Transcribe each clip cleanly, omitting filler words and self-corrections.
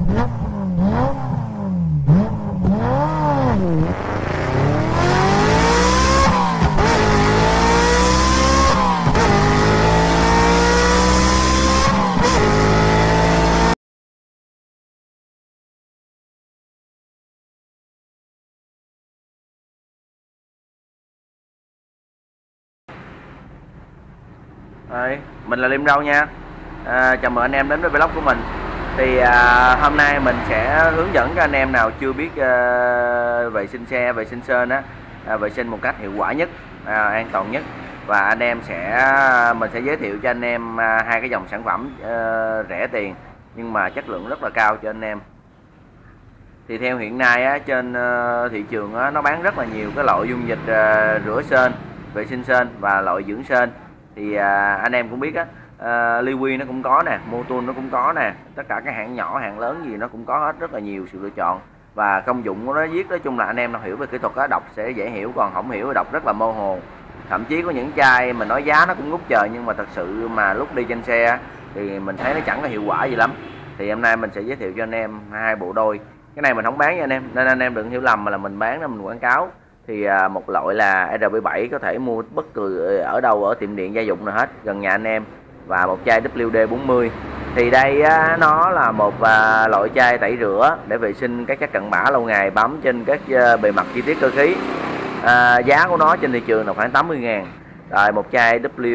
Rồi, mình là Liêm Râu nha. Chào mừng anh em đến với vlog của mình. Thì hôm nay mình sẽ hướng dẫn cho anh em nào chưa biết vệ sinh xe, vệ sinh sơn á, vệ sinh một cách hiệu quả nhất, an toàn nhất. Và anh em mình sẽ giới thiệu cho anh em hai cái dòng sản phẩm rẻ tiền nhưng mà chất lượng rất là cao cho anh em. Thì theo hiện nay á, trên thị trường á, nó bán rất là nhiều cái loại dung dịch rửa sên, vệ sinh sên và loại dưỡng sên. Thì anh em cũng biết á, Liwi nó cũng có nè, Motul nó cũng có nè, tất cả các hãng nhỏ hãng lớn gì nó cũng có hết, rất là nhiều sự lựa chọn. Và công dụng của nó viết nói chung là anh em nào hiểu về kỹ thuật á, đọc sẽ dễ hiểu, còn không hiểu đọc rất là mơ hồ. Thậm chí có những chai mình nói giá nó cũng ngút trời nhưng mà thật sự mà lúc đi trên xe thì mình thấy nó chẳng có hiệu quả gì lắm. Thì hôm nay mình sẽ giới thiệu cho anh em hai bộ đôi. Cái này mình không bán cho anh em nên anh em đừng hiểu lầm mà là mình bán, nên mình quảng cáo. Thì một loại là RB7 có thể mua bất cứ ở đâu, ở tiệm điện gia dụng nào hết gần nhà anh em, và một chai WD-40. Thì đây nó là một loại chai tẩy rửa để vệ sinh các chất cặn bã lâu ngày bám trên các bề mặt chi tiết cơ khí. Giá của nó trên thị trường là khoảng 80.000. Rồi một chai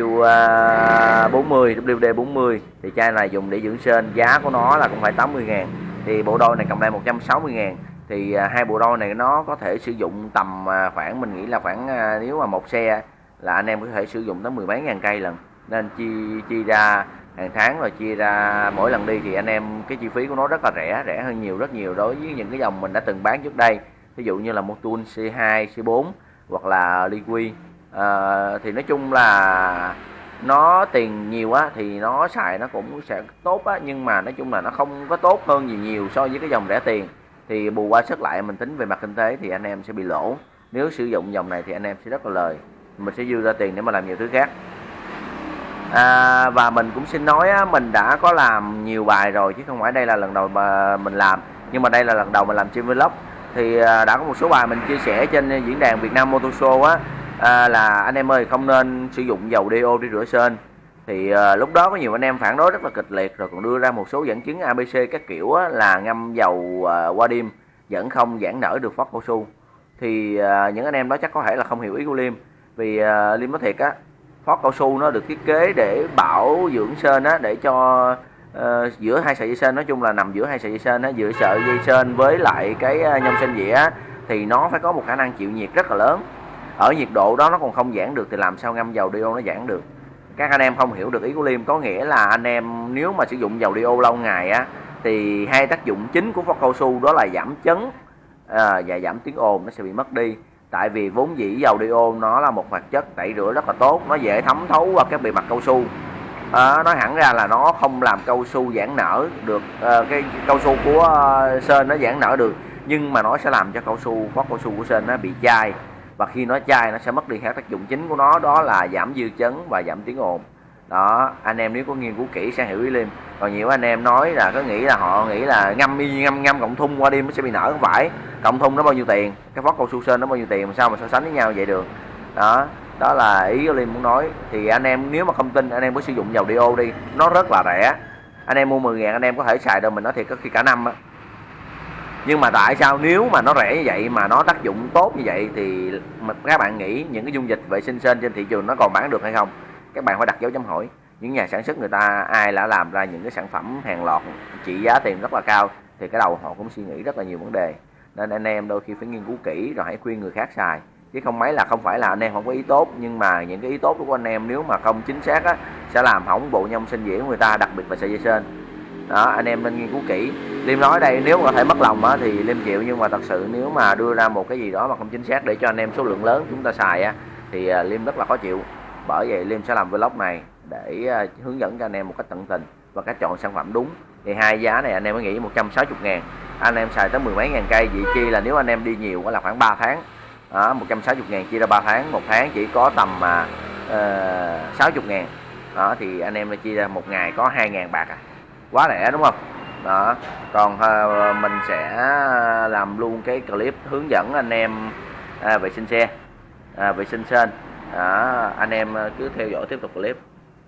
WD-40 thì chai này dùng để dưỡng sên, giá của nó là cũng phải 80.000. Thì bộ đôi này cộng lại 160.000. Thì hai bộ đôi này nó có thể sử dụng tầm khoảng, mình nghĩ là khoảng nếu mà một xe là anh em có thể sử dụng tới 10 mấy ngàn cây lần, nên chi ra hàng tháng rồi chia ra mỗi lần đi thì anh em cái chi phí của nó rất là rẻ hơn nhiều, rất nhiều đối với những cái dòng mình đã từng bán trước đây, ví dụ như là Motul C2, C4 hoặc là Liwi. Thì nói chung là nó tiền nhiều á thì nó xài nó cũng sẽ tốt á, nhưng mà nói chung là nó không có tốt hơn gì nhiều so với cái dòng rẻ tiền. Thì bù qua sức lại mình tính về mặt kinh tế thì anh em sẽ bị lỗ. Nếu sử dụng dòng này thì anh em sẽ rất là lời, mình sẽ dư ra tiền để mà làm nhiều thứ khác. Và mình cũng xin nói á, mình đã có làm nhiều bài rồi chứ không phải đây là lần đầu mà mình làm, nhưng mà đây là lần đầu mình làm trên vlog. Thì đã có một số bài mình chia sẻ trên diễn đàn Việt Nam Motor Show á, là anh em ơi không nên sử dụng dầu DO để rửa sên. Thì lúc đó có nhiều anh em phản đối rất là kịch liệt, rồi còn đưa ra một số dẫn chứng ABC các kiểu á, là ngâm dầu qua đêm vẫn không giãn nở được phốt cao su. Thì những anh em đó chắc có thể là không hiểu ý của Liêm. Vì Liêm nói thiệt á, phốt cao su nó được thiết kế để bảo dưỡng sên á, để cho giữa hai sợi dây sên, nói chung là nằm giữa hai sợi dây sên á, giữa sợi dây sên với lại cái nhông sên dĩa thì nó phải có một khả năng chịu nhiệt rất là lớn. Ở nhiệt độ đó nó còn không giãn được thì làm sao ngâm dầu DO nó giãn được. Các anh em không hiểu được ý của Liêm, có nghĩa là anh em nếu mà sử dụng dầu DO lâu ngày á thì hai tác dụng chính của phốt cao su đó là giảm chấn và giảm tiếng ồn, nó sẽ bị mất đi. Tại vì vốn dĩ dầu DO nó là một hoạt chất tẩy rửa rất là tốt, nó dễ thấm thấu qua các bề mặt cao su. Nói hẳn ra là nó không làm cao su giãn nở được, cái cao su của sên nó giãn nở được, nhưng mà nó sẽ làm cho phốt cao su của sên nó bị chai. Và khi nó chai nó sẽ mất đi hai tác dụng chính của nó, đó là giảm dư chấn và giảm tiếng ồn. Đó, anh em nếu có nghiên cứu kỹ sẽ hiểu ý Liêm. Còn nhiều anh em nói là họ nghĩ là ngâm cộng thun qua đêm nó sẽ bị nở, không phải. Cộng thun nó bao nhiêu tiền, cái phốt cao su sên nó bao nhiêu tiền, mà sao mà so sánh với nhau vậy được. Đó là ý của Liêm muốn nói. Thì anh em nếu mà không tin, anh em cứ sử dụng dầu DO đi, nó rất là rẻ. Anh em mua 10.000 anh em có thể xài được, mình nói thiệt có khi cả năm á. Nhưng mà tại sao nếu mà nó rẻ như vậy mà nó tác dụng tốt như vậy thì các bạn nghĩ những cái dung dịch vệ sinh sên trên thị trường nó còn bán được hay không? Các bạn phải đặt dấu chấm hỏi. Những nhà sản xuất người ta ai đã làm ra những cái sản phẩm hàng lọt trị giá tiền rất là cao thì cái đầu họ cũng suy nghĩ rất là nhiều vấn đề. Nên anh em đôi khi phải nghiên cứu kỹ rồi hãy khuyên người khác xài, chứ không phải là anh em không có ý tốt, nhưng mà những cái ý tốt của anh em nếu mà không chính xác á sẽ làm hỏng bộ nhông sinh dĩa của người ta, đặc biệt là sợi dây sên. Đó, anh em nên nghiên cứu kỹ. Liêm nói đây nếu mà có thể mất lòng á thì Liêm chịu, nhưng mà thật sự nếu mà đưa ra một cái gì đó mà không chính xác để cho anh em số lượng lớn chúng ta xài á thì Liêm rất là khó chịu. Bởi vậy Liêm sẽ làm vlog này để hướng dẫn cho anh em một cách tận tình và cách chọn sản phẩm đúng. Thì hai giá này anh em mới nghĩ 160.000, anh em xài tới 10 mấy ngàn cây, vị chi là nếu anh em đi nhiều là khoảng 3 tháng. 160.000 chia ra 3 tháng, một tháng chỉ có tầm 60.000. Đó thì anh em chia ra một ngày có 2.000 bạc quá rẻ đúng không? Đó, còn mình sẽ làm luôn cái clip hướng dẫn anh em vệ sinh xe, vệ sinh sên. Đó, anh em cứ theo dõi tiếp tục clip.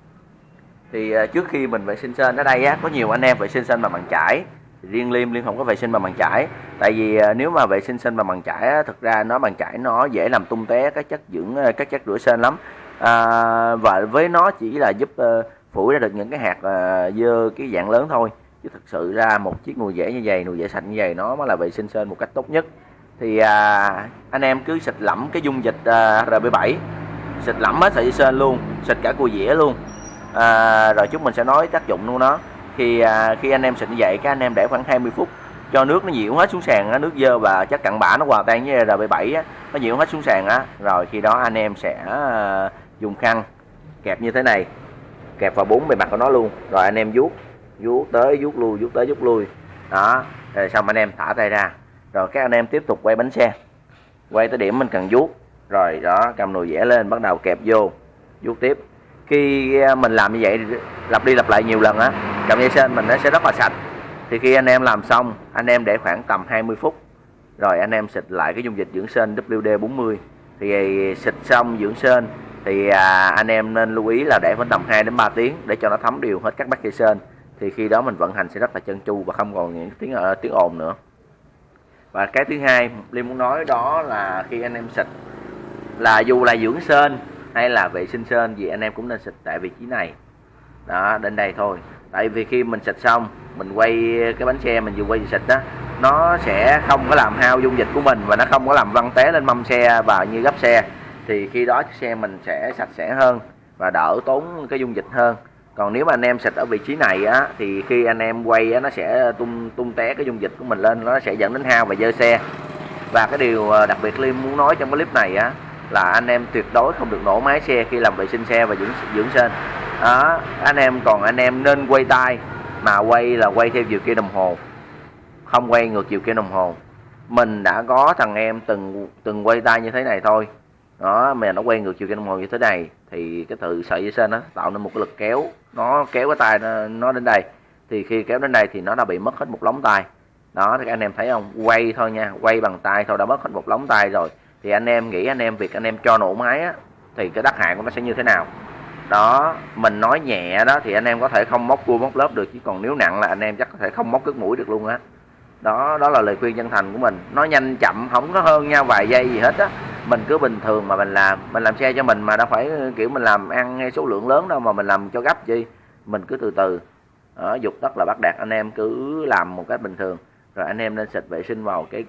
Thì trước khi mình vệ sinh sên ở đây á, có nhiều anh em vệ sinh sên bằng bàn chải, riêng Liêm không có vệ sinh bằng bàn chải. Tại vì nếu mà vệ sinh sên bằng bàn chải á, thực ra nó bàn chải nó dễ làm tung té các chất dưỡng, các chất rửa sên lắm. Và với nó chỉ là giúp phủi ra được những cái hạt dơ cái dạng lớn thôi, chứ thực sự ra một chiếc nồi dẻ như vậy, nồi dẻ sạch như vậy, nó mới là vệ sinh sên một cách tốt nhất. Thì anh em cứ xịt lẫm cái dung dịch RB7, xịt lẫm hết sợi dây sên luôn, xịt cả cua dĩa luôn. Rồi chúng mình sẽ nói tác dụng luôn đó. Khi anh em xịt như vậy, các anh em để khoảng 20 phút cho nước nó dịu hết xuống sàn á, nước dơ và chất cặn bã nó hòa tan với RB7 á, nó dịu hết xuống sàn á. Rồi khi đó anh em sẽ dùng khăn kẹp như thế này, kẹp vào 4 bề mặt của nó luôn. Rồi anh em vuốt tới vuốt lui, vuốt tới vuốt lui. Đó, rồi xong anh em thả tay ra. Rồi các anh em tiếp tục quay bánh xe, quay tới điểm mình cần vuốt. Rồi đó, cầm nồi dẻ lên, bắt đầu kẹp vô, vuốt tiếp. Khi mình làm như vậy lặp đi lặp lại nhiều lần á, cọng dây sên mình nó sẽ rất là sạch. Thì khi anh em làm xong, anh em để khoảng tầm 20 phút. Rồi anh em xịt lại cái dung dịch dưỡng sên WD-40. Thì xịt xong dưỡng sên thì anh em nên lưu ý là để khoảng tầm 2 đến 3 tiếng để cho nó thấm đều hết các bát dây sên. Thì khi đó mình vận hành sẽ rất là trơn tru và không còn những tiếng ồn nữa. Và cái thứ hai Liêm muốn nói đó là khi anh em xịt, là dù là dưỡng sên hay là vệ sinh sên gì, anh em cũng nên xịt tại vị trí này. Đó, đến đây thôi. Tại vì khi mình xịt xong, mình quay cái bánh xe mình vừa quay xịt đó, nó sẽ không có làm hao dung dịch của mình và nó không có làm văng té lên mâm xe và như gấp xe. Thì khi đó xe mình sẽ sạch sẽ hơn và đỡ tốn cái dung dịch hơn. Còn nếu mà anh em xịt ở vị trí này á, thì khi anh em quay á, nó sẽ tung té cái dung dịch của mình lên, nó sẽ dẫn đến hao và dơ xe. Và cái điều đặc biệt Liêm muốn nói trong cái clip này á, là anh em tuyệt đối không được nổ máy xe khi làm vệ sinh xe và dưỡng sên. Đó, anh em nên quay tay, mà quay là quay theo chiều kim đồng hồ, không quay ngược chiều kim đồng hồ. Mình đã có thằng em từng quay tay như thế này thôi. Đó, mà nó quay ngược chiều kim đồng hồ như thế này thì cái sợi dây sên nó tạo nên một cái lực kéo, nó kéo cái tay nó đến đây. Thì khi kéo đến đây thì nó đã bị mất hết một lóng tay. Đó, thì các anh em thấy không, quay thôi nha, quay bằng tay thôi đã mất hết một lóng tay rồi. Thì anh em nghĩ việc anh em cho nổ máy á, thì cái tác hại của nó sẽ như thế nào. Đó, mình nói nhẹ đó thì anh em có thể không móc cua móc lớp được, chứ còn nếu nặng là anh em chắc có thể không móc cất mũi được luôn á. Đó là lời khuyên chân thành của mình. Nó nhanh chậm không có hơn nhau vài giây gì hết á. Mình cứ bình thường mà mình làm xe cho mình mà đâu phải kiểu mình làm ăn hay số lượng lớn đâu mà mình làm cho gấp chi. Mình cứ từ từ. Đó, dục tốc là bắt đạt, anh em cứ làm một cách bình thường. Rồi anh em nên xịt vệ sinh vào cái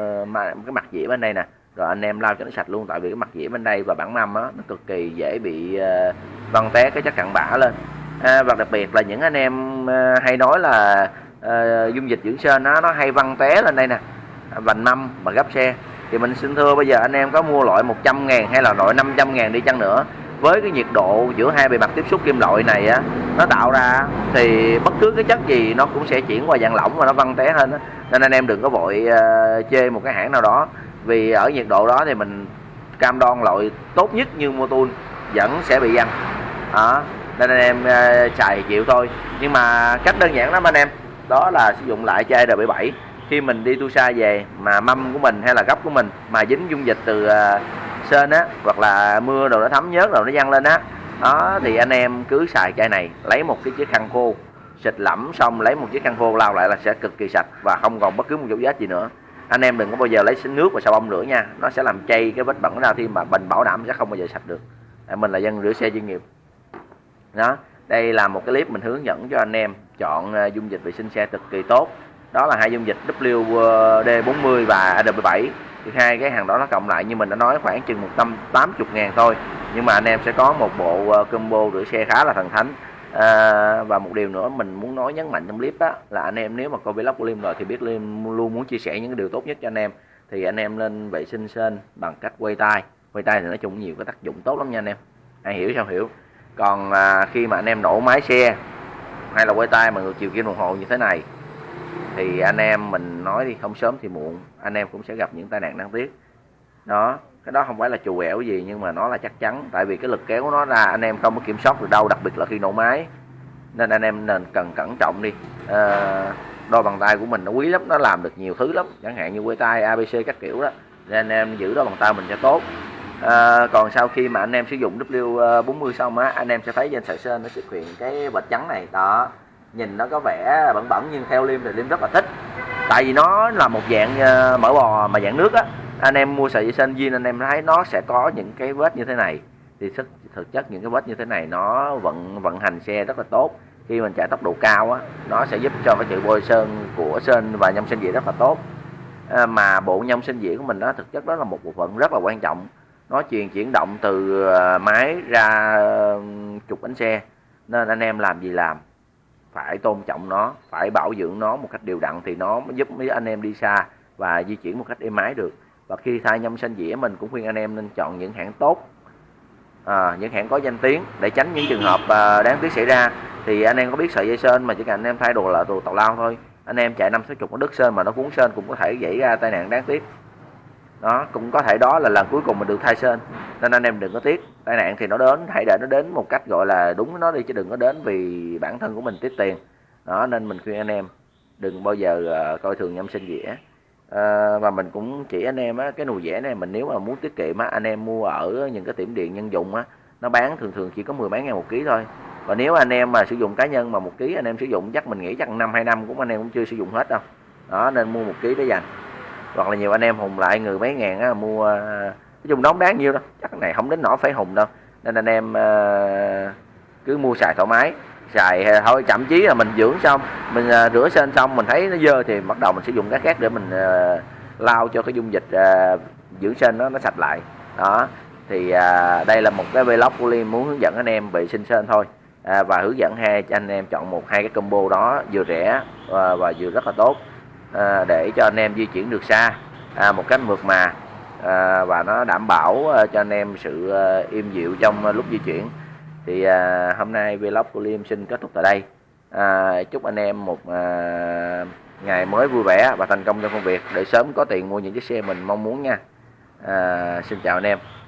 mặt dĩa bên đây nè. Rồi anh em lau cho nó sạch luôn, tại vì cái mặt dĩa bên đây và bản mâm á, nó cực kỳ dễ bị văng té cái chất cặn bã lên. Và đặc biệt là những anh em hay nói là dung dịch dưỡng sên nó hay văng té lên đây nè, vành mâm và gấp xe. Thì mình xin thưa bây giờ anh em có mua loại 100.000 hay là loại 500.000 đi chăng nữa, với cái nhiệt độ giữa hai bề mặt tiếp xúc kim loại này á, nó tạo ra thì bất cứ cái chất gì nó cũng sẽ chuyển qua dạng lỏng và nó văng té hơn á. Nên anh em đừng có vội chê một cái hãng nào đó, vì ở nhiệt độ đó thì mình cam đoan loại tốt nhất như Motul vẫn sẽ bị văng. Đó, nên anh em xài chịu thôi. Nhưng mà cách đơn giản lắm anh em, đó là sử dụng lại chai R77. Khi mình đi tu xa về mà mâm của mình hay là gấp của mình mà dính dung dịch từ sên á, hoặc là mưa đồ nó thấm nhớt rồi nó văng lên á, đó thì anh em cứ xài chai này, lấy một cái chiếc khăn khô, xịt lẫm xong lấy một chiếc khăn khô lau lại là sẽ cực kỳ sạch và không còn bất cứ một dấu vết gì nữa. Anh em đừng có bao giờ lấy nước và xà bông rửa nha, nó sẽ làm chây cái vết bẩn ra, thì mà mình bảo đảm sẽ không bao giờ sạch được. Mình là dân rửa xe chuyên nghiệp. Đó, đây là một cái clip mình hướng dẫn cho anh em chọn dung dịch vệ sinh xe cực kỳ tốt. Đó là hai dung dịch WD-40 và RB7. Thì hai cái hàng đó nó cộng lại như mình đã nói khoảng chừng 180.000 thôi. Nhưng mà anh em sẽ có một bộ combo rửa xe khá là thần thánh. Và một điều nữa mình muốn nói nhấn mạnh trong clip á, là anh em nếu mà coi vlog của Liêm rồi thì biết Liêm luôn muốn chia sẻ những cái điều tốt nhất cho anh em. Thì anh em nên vệ sinh sên bằng cách quay tay. Quay tay thì nói chung nhiều cái tác dụng tốt lắm nha anh em. Ai hiểu sao hiểu. Còn khi mà anh em nổ máy xe hay là quay tay mà ngược chiều kim đồng hồ như thế này thì anh em mình nói đi, không sớm thì muộn anh em cũng sẽ gặp những tai nạn đáng tiếc. Đó, cái đó không phải là trù ẻo gì nhưng mà nó là chắc chắn, tại vì cái lực kéo của nó ra anh em không có kiểm soát được đâu, đặc biệt là khi nổ máy. Nên anh em nên cần cẩn trọng đi. đôi bàn tay của mình nó quý lắm, nó làm được nhiều thứ lắm, chẳng hạn như quay tay ABC các kiểu đó, nên anh em giữ đôi bàn tay mình cho tốt. Còn sau khi mà anh em sử dụng W40 xong á, anh em sẽ thấy trên sợi sên nó xuất hiện cái vệt trắng này đó, nhìn nó có vẻ bẩn bẩn nhưng theo Liêm thì Liêm rất là thích, tại vì nó là một dạng mỡ bò mà dạng nước á. Anh em mua sợi dây sên zin anh em thấy nó sẽ có những cái vết như thế này, thì thực chất những cái vết như thế này nó vận hành xe rất là tốt. Khi mình chạy tốc độ cao á, nó sẽ giúp cho cái sự bôi sơn của sên và nhâm sinh dĩa rất là tốt. Mà bộ nhâm sinh dĩa của mình đó thực chất đó là một bộ phận rất là quan trọng, nó chuyển động từ máy ra trục bánh xe, nên anh em làm gì làm phải tôn trọng nó, phải bảo dưỡng nó một cách đều đặn thì nó mới giúp anh em đi xa và di chuyển một cách êm ái được. Và khi thay nhâm sinh dĩa mình cũng khuyên anh em nên chọn những hãng tốt, những hãng có danh tiếng để tránh những trường hợp đáng tiếc xảy ra. Thì anh em có biết sợi dây sên mà chỉ cần anh em thay đồ là đồ tào lao thôi, anh em chạy 50-60 nó đứt sên mà nó cuốn sên cũng có thể xảy ra tai nạn đáng tiếc. Đó cũng có thể đó là lần cuối cùng mình được thay sên, nên anh em đừng có tiếc. Tai nạn thì nó đến, hãy để nó đến một cách gọi là đúng nó đi, chứ đừng có đến vì bản thân của mình tiếc tiền. Đó nên mình khuyên anh em đừng bao giờ coi thường nhâm sinh dĩa. Và mình cũng chỉ anh em á, cái nồi dẻ này mình nếu mà muốn tiết kiệm á, anh em mua ở những cái tiệm điện nhân dụng á, nó bán thường chỉ có 10 mấy ngàn một ký thôi. Và nếu anh em mà sử dụng cá nhân mà 1 ký anh em sử dụng chắc mình nghĩ chắc 1-2 năm cũng anh em cũng chưa sử dụng hết đâu. Đó nên mua 1 ký để dành. Hoặc là nhiều anh em hùng lại người mấy ngàn á, mua nói chung nó không đáng nhiêu đâu, chắc cái này không đến nỗi phải hùng đâu, nên anh em cứ mua xài thoải mái, xài thôi. Thậm chí là mình dưỡng xong mình rửa sên xong mình thấy nó dơ thì bắt đầu mình sử dụng cái khác để mình lau cho cái dung dịch dưỡng sên nó sạch lại. Đó thì đây là một cái vlog của Liêm muốn hướng dẫn anh em vệ sinh sên thôi, và hướng dẫn cho anh em chọn hai cái combo đó vừa rẻ và vừa rất là tốt, để cho anh em di chuyển được xa một cách mượt mà, và nó đảm bảo cho anh em sự êm dịu trong lúc di chuyển. Thì hôm nay vlog của Liêm xin kết thúc tại đây. Chúc anh em một ngày mới vui vẻ và thành công trong công việc để sớm có tiền mua những chiếc xe mình mong muốn nha. Xin chào anh em.